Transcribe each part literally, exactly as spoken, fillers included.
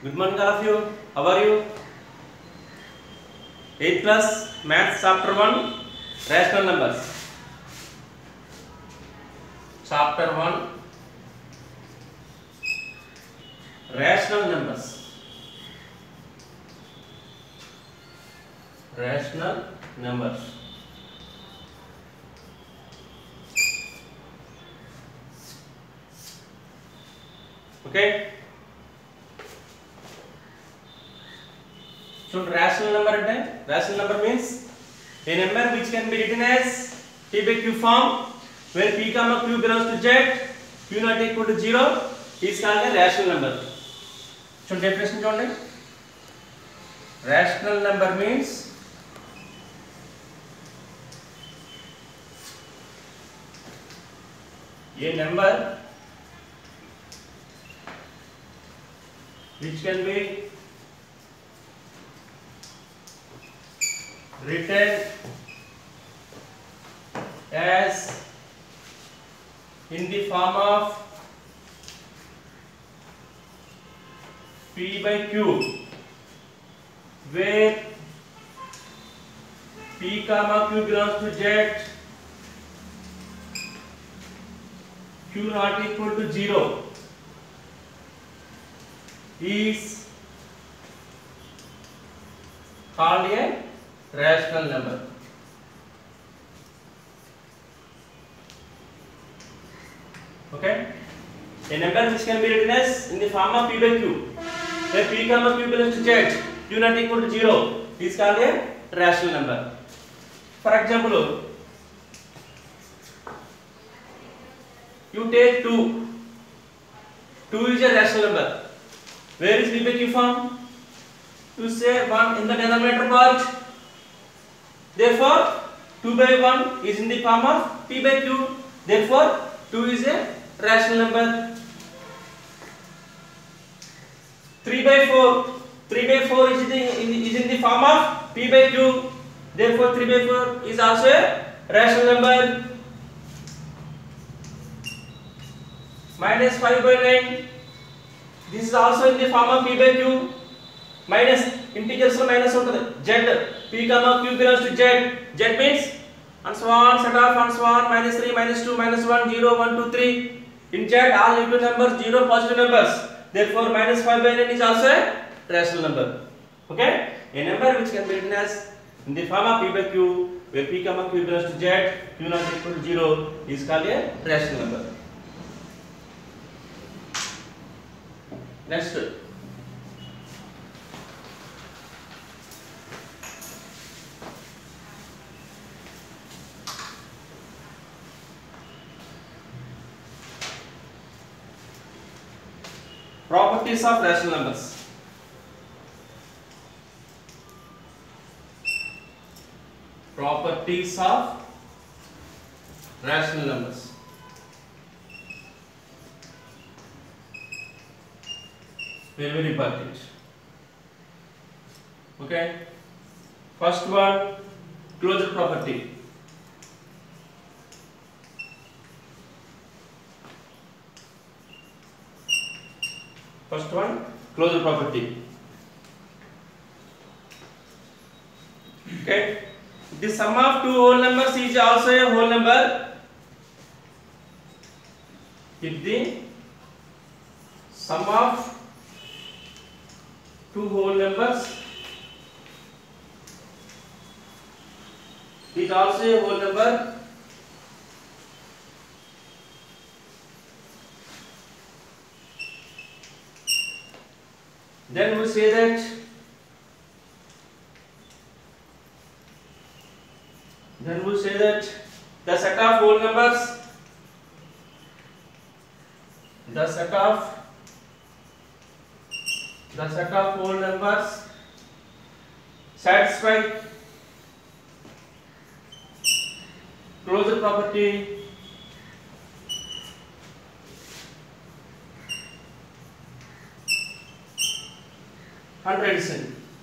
Good morning all of you. How are you? eighth class Maths chapter one Rational numbers. Chapter one Rational numbers. Rational numbers. Okay. So rational number ante rational number means a number which can be written as p by q form where p comma q belongs to z, q not equal to zero is called a rational number. So definition చూడండి. Rational number means a number which can be written as in the form of p by q where p comma q belongs to z, q not equal to zero is called a rational number. Okay, a number which can be written as in the form of p by q where p comma q belongs to z, q not equal to zero is called a rational number. For example, you take two. two is a rational number. Where is p by q form? To say one in the denominator part. Therefore, two by one is in the form of p by q. Therefore, two is a rational number. three by four. three by four is in the, is in the form of p by q. Therefore, three by four is also a rational number. Minus five by nine. This is also in the form of p by q. Minus integers minus ఉంటుంది z, p comma q belongs to z. Z means and so on, set off and so on, minus three, minus two, minus one, zero, one, two, three. In z all negative numbers, zero positive numbers. Therefore, minus five by nine is also a rational number. Okay, a number which can be written as in the form of p by q where p comma q belongs to z, q not equal to zero is called a rational number. Next, properties of rational numbers. Properties of rational numbers. Very very important. Okay. First one, closure property. First one, closure property. Okay. The sum of two whole numbers is also a whole number if the sum of two whole numbers is also a whole number then we say that then we say that the set of whole numbers the set of the set of whole numbers satisfy closure property and addition.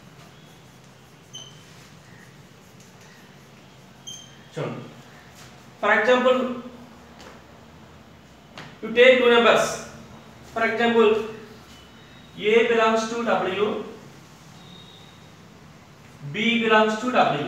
So, for example, you take two numbers. For example, A belongs to W, B belongs to W.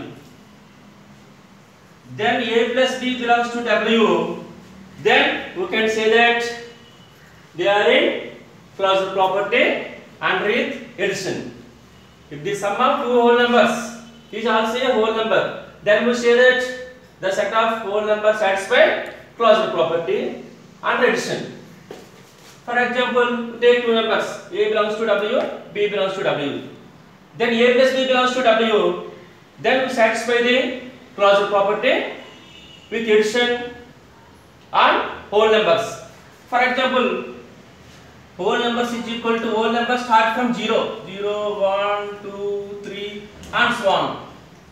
Then A plus B belongs to W. Then we can say that they are in closure property and with addition. If the sum of two whole numbers is also a whole number, then we say that the set of whole numbers satisfy closure property and addition. For example, take two numbers, A belongs to W, B belongs to W. Then A plus B belongs to W. Then we satisfy the closure property with addition and whole numbers. For example, whole numbers is equal to whole numbers start from zero, zero, one, two, three, and so on.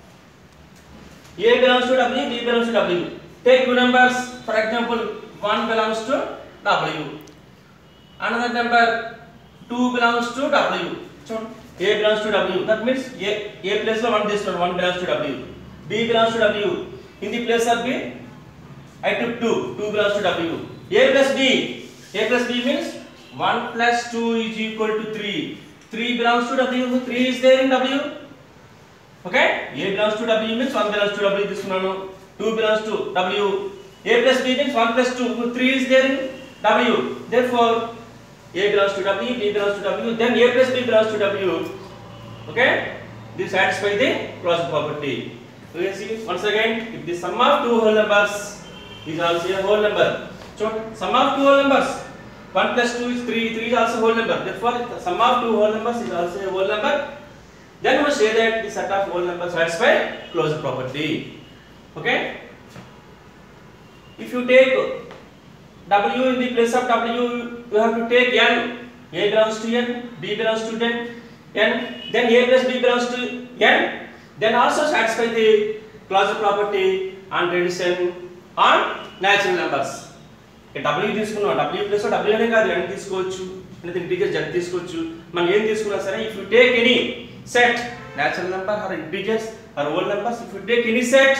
A belongs to W, B belongs to W. Take two numbers, for example, one belongs to W. Another number two belongs to W. So A belongs to W. That means A, A place of one this one, one belongs to W. B belongs to W. In the place of B, I took two. two belongs to W. A plus B. A plus B means one plus two is equal to three. three belongs to W. three is there in W. Okay? A belongs to W means one belongs to W. This one. two belongs to W. A plus B means one plus two. three is there in W. Therefore, A belongs to W, B belongs to W, then A plus B belongs to W. Okay? This satisfies the closure property. So you see once again, if the sum of two whole numbers is also a whole number. So sum of two whole numbers, one plus two is three, three is also a whole number. Therefore, the sum of two whole numbers is also a whole number. Then we say that the set of whole numbers satisfy closure property. Okay? If you take W in the place of W, you have to take N. A belongs to N, B belongs to N, N. Then A plus B belongs to N. Then also satisfy the closure property and addition on natural numbers. W తీసుకున్నాం, W plus W అనే కాదు, N తీసుకోవచ్చు, లేదా integer Z తీసుకోవచ్చు. మనం ఏం తీసుకున్నా సరే, if you take any set, natural number or integers or whole numbers, if you take any set,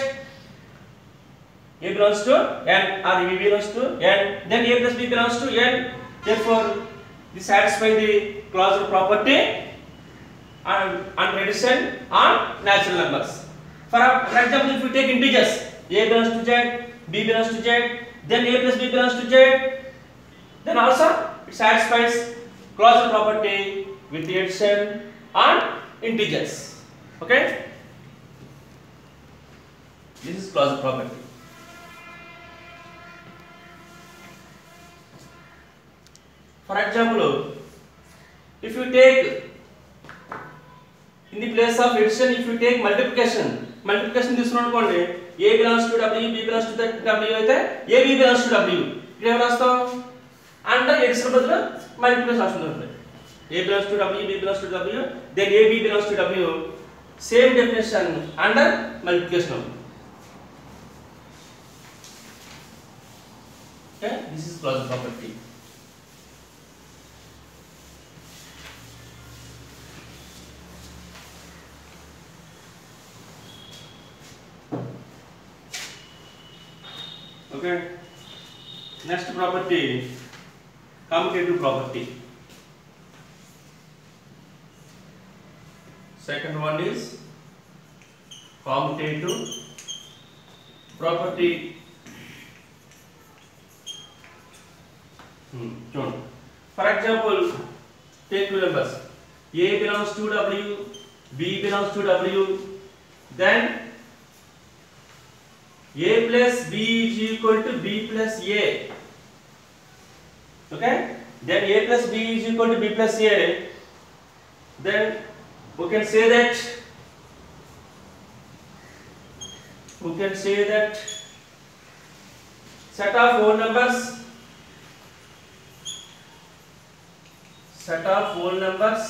A belongs to N or B belongs to N, then A plus B belongs to N. Therefore, this satisfies the closure property and, and addition on natural numbers. For, for example, if you take integers, A belongs to Z, B belongs to Z, then A plus B belongs to Z, then also it satisfies closure property with the addition on integers. Okay? This is closure property. For example, if you take in the place of addition, if you take multiplication, multiplication తీసుకున్నాం అనుకోండి, A belongs to W, B belongs to W అయితే A, B belongs to W. ఇక్కడ ఏం రాస్తాం? Under addition బదులు multiplication వస్తుంది. A belongs to W, B belongs to W, then A, B belongs to W. Same definition under multiplication. Okay, this is closure property. Okay, next property, commutative property. Second one is commutative property. Hmm. For example, take two numbers. A belongs to W, B belongs to W, then A plus B is equal to B plus A. Okay? Then A plus B is equal to B plus A. Then we can say that we can say that set of whole numbers set of whole numbers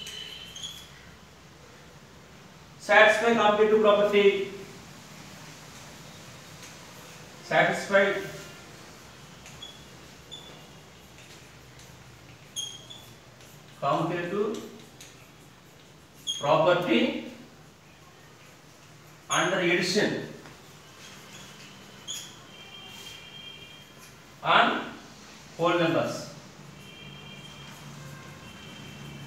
satisfy commutative property. Satisfied commutative property under addition on whole numbers.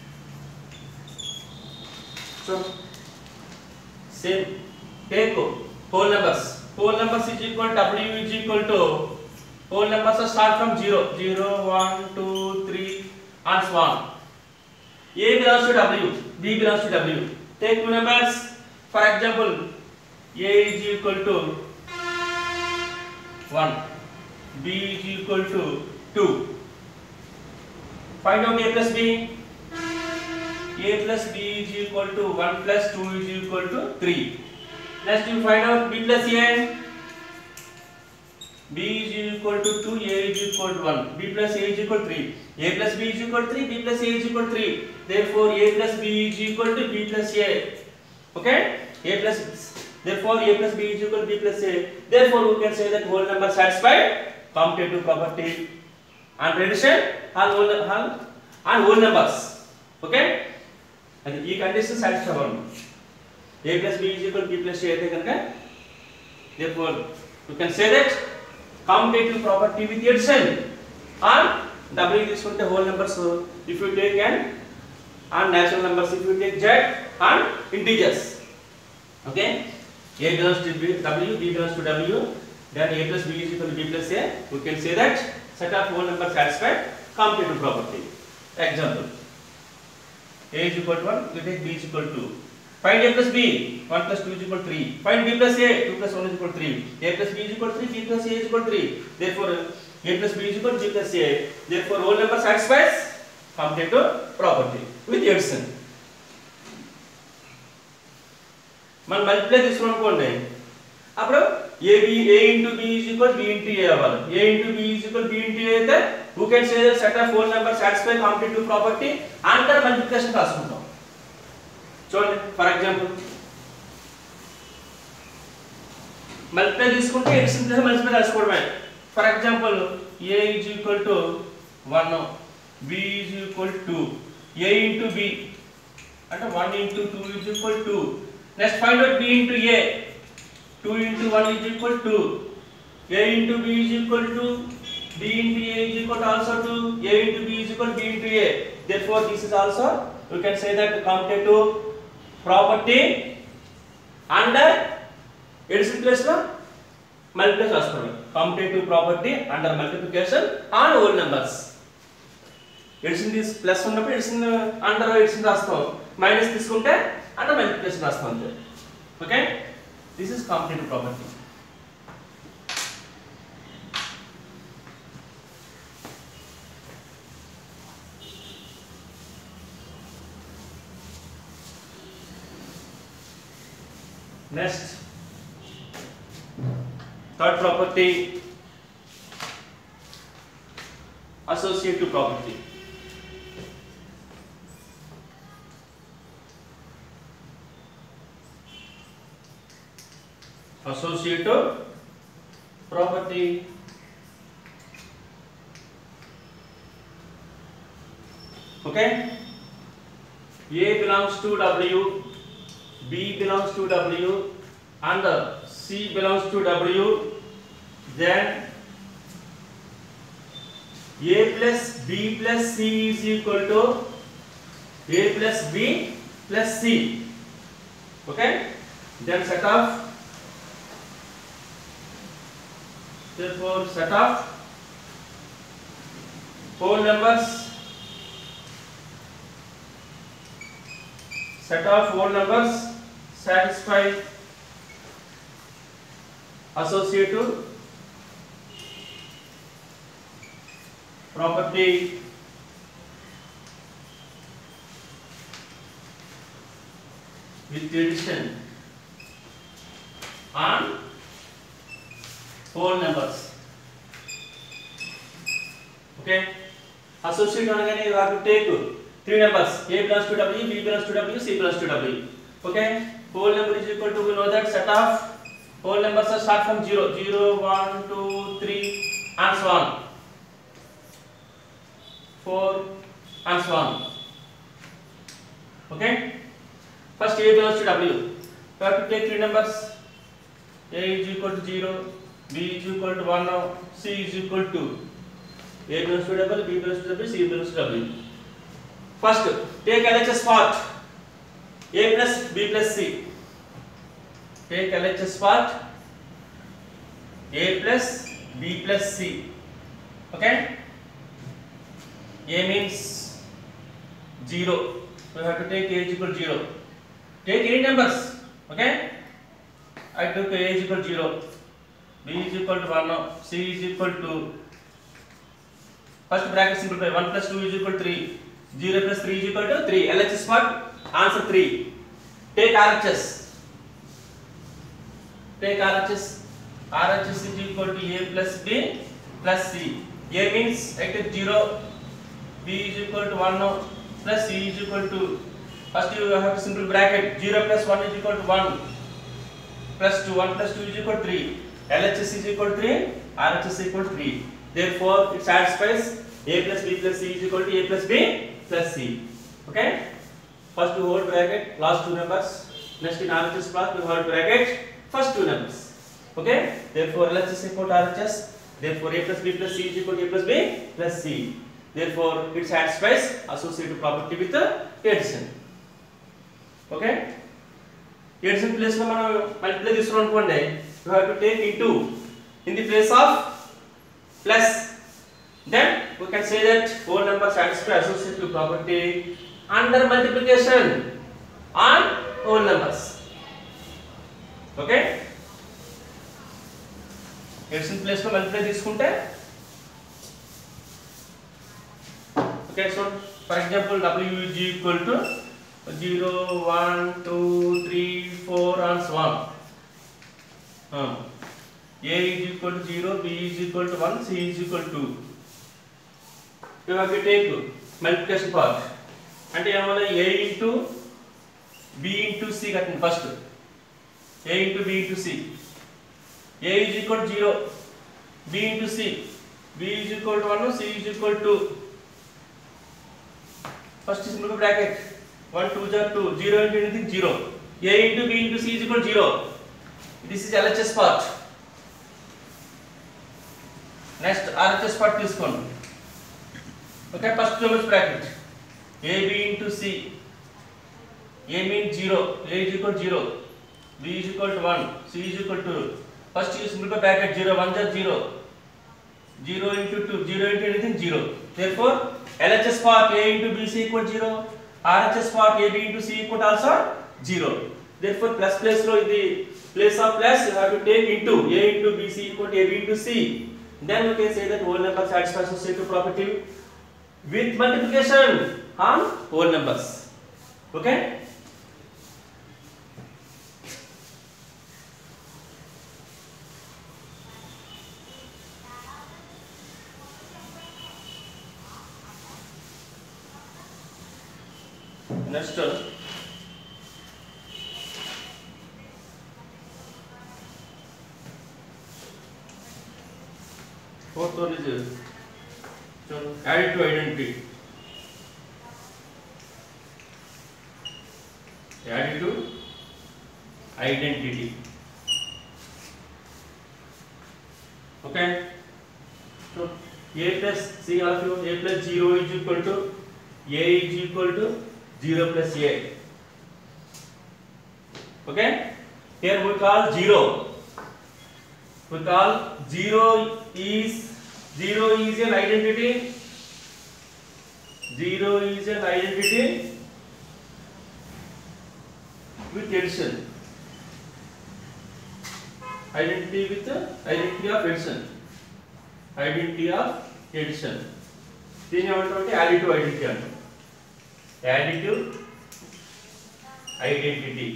So same. Take whole numbers. Whole numbers is equal to W is equal to whole numbers are start from zero. zero, one, two, three, and so on. A belongs to W, B belongs to W. Take two numbers. For example, A is equal to one, B is equal to two. Find out A plus B. A plus B is equal to one plus two is equal to three. Next you find out B plus A. B is equal to two, A is equal to one. B plus A is equal to three. A plus B is equal to three, B plus A is equal to three. Therefore A plus B is equal to B plus A. Okay? A plus therefore A plus B is equal to B plus A. Therefore we can say that whole number satisfied commutative property and reduction and whole and whole numbers. Okay? And E condition satisfied. A plus B is equal to B plus A. Therefore you can say that commutative property with addition and W is equal to whole numbers. So if you take n and natural numbers, if you take z and integers, okay, A belongs to B, W, B belongs to W, then A plus B is equal to B plus A. We can say that set of whole numbers satisfied commutative property. Example: A is equal to one, we take B is equal to two. Find A plus B, one plus two is equal to three. Find B plus A, two plus one is equal to three. A plus B is equal to three, B plus A is equal to three. Therefore, A plus B is equal to B plus A. Therefore, whole number satisfies commutative property with addition. Man multiply this one konde. Appudu A B A into B is equal to B into A avali. A into B is equal to B into A aithe who can say that set of whole number satisfy commutative property under multiplication raskuntam. చూడండి for example multiply తీసుకుంటే addition plus multiply రాసుకోవడమే. For example A is equal to one, B is equal to two, A into B అంటే one into two is equal to two. Next find out B into A. two into one is equal to two. A into B is equal to B into A is equal to also two. A into B is equal to B into A. Therefore this is also you can say that commutative property under addition place lo multiplication raskodam. Commutative property under multiplication and whole numbers. Addition this plus ఉన్నప్పుడు addition under addition రాస్తాం, minus తీసుకుంటే under multiplication రాస్తాం అంతే. Okay, this is commutative property. Next, third property, associative property. Associative property. Okay, A belongs to W, B belongs to W, and C belongs to W. Then A plus B plus C is equal to A plus B plus C. Okay, then set of therefore set of whole numbers set of whole numbers satisfy associative property with addition and whole numbers. Okay, associate anagane you have to take three numbers. A belongs to W, B belongs to W, C belongs to W. Okay, whole number is equal to, we know that set of whole numbers are start from zero, zero, one, two, three, and so on, four, and so on. Okay, first A belongs to W. You have to take three numbers. A is equal to zero, B is equal to one, C is equal to A belongs to W, B belongs to W, C belongs to W. First take L H S part. A plus B plus C. Take L H S part. A plus B plus C. Okay. A means zero. We have to take A is equal to zero. Take any numbers. Okay. I took A is equal to zero. B is equal to one. C is equal to. First bracket simplify. one plus two is equal to three. zero plus three is equal to three. L H S part. Answer three. Take R H S. Take R H S. R H S is equal to A plus B plus C. A means I take zero. B is equal to one plus C is equal to. First you have a simple bracket. zero plus one is equal to one plus two. one plus two is equal to three. L H S is equal to three. R H S is equal to three. Therefore it satisfies A plus B plus C is equal to A plus B plus C. Okay. First two hold bracket. Last two numbers. Next in R H S class we hold bracket. First two numbers. Okay. Therefore L H S is equal to R H S. Therefore A plus B plus C is equal to A plus B plus C. Therefore it satisfies associative property with the addition. Okay. Addition place lo manam multiply తీసుకున్నాం అనుకోండి, you have to take into in the place of plus. Then we can say that whole number satisfy associative property under multiplication on whole numbers. Okay. Addition place lo multiply తీసుకుంటే, okay, so for example W is equal to zero, one, two, three, four and so on. Uh, A is equal to zero, B is equal to one, C is equal to two. You have to take multiplication part. And A into B into C cutting first. A into B into C. A is equal to zero, B into C. B is equal to one, C is equal to. First is simple bracket. one, two, two. zero into anything, zero. A into B into C is equal to zero. This is L H S part. Next R H S part తీసుకోండి. Okay, first numbers bracket. A B into C. A means zero. A is equal to zero. B is equal to one. C is equal to. First use simple bracket. zero, one is zero. zero into two. zero into anything, zero. Therefore L H S part A into B C equal to zero. R H S part A B into C equal to also zero. Therefore plus place lo in the place of plus you have to take into A into B C equal to A B into C. Then we can say that whole number satisfies associative property with multiplication on whole numbers. Okay. Next one, fourth one is so additive identity. Additive identity. Okay. So A plus, see all of you, A plus zero is equal to A is equal to zero plus A. Okay. Here we call zero. We call zero is zero is an identity. Zero is an identity with addition. Identity with identity of addition. Identity of addition. దీని ఏమంటారంటే additive identity అంటారు. Additive identity.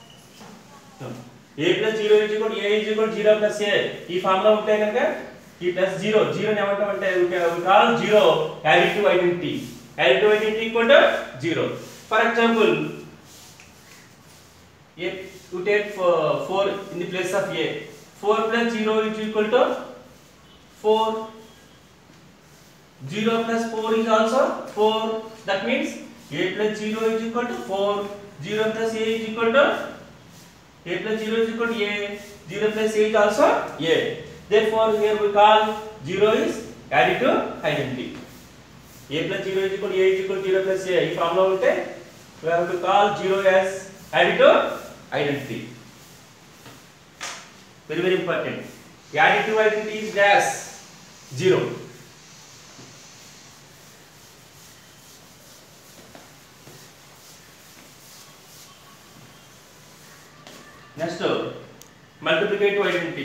A plus zero is equal to A is equal to zero plus A. ఈ formula ఉంటే కనుక ఈ plus zero zero ని ఏమంటామంటే we call zero additive identity. Additive identity equal to zero. For example, if you take four in the place of A, four plus zero is equal to four. zero plus four is also four. That means A plus zero is equal to four. zero plus A is equal to A plus zero is equal to A. zero plus A is also A. Therefore, here we call zero is additive identity. A plus zero is equal to A is equal to zero plus A. If formula unte, we have to call zero as additive identity. Very very important. The additive identity is dash zero. Next, multiplicative identity.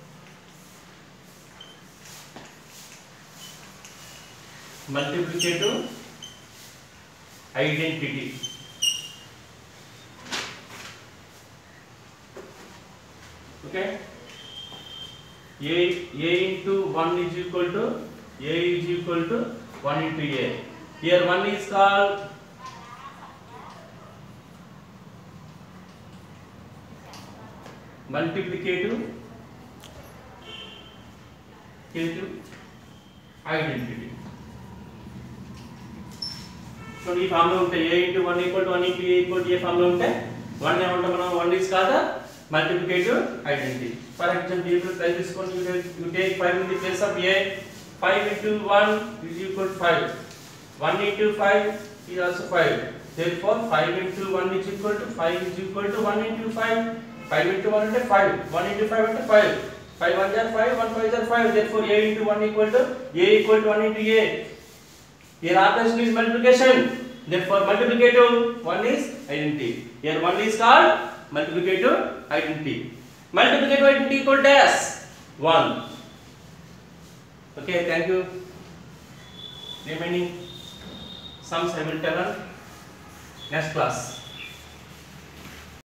Multiplicative identity. Okay. A a into one is equal to a is equal to one into a. Here one is called multiplicative identity. So ఈ form లో ఉంటాయి a into one equal to one into a equal to a form లో ఉంటాయి one ఏమంటాం మనం one is called the multiplicative identity. For example, you try this one, you take, you take five in the place of a, five into one is equal to five, one into five is also five. Therefore five into one is equal to five is equal to one into five. five into one is five, one into five is five, five ones are five, one five is five. Therefore a into one equal to a equal to one into a. Here operation is multiplication. Therefore multiplicative one is identity. Here one is called multiplicative identity. Multiplicative identity equal dash one. Okay, thank you. Remaining sums I will tell on next class.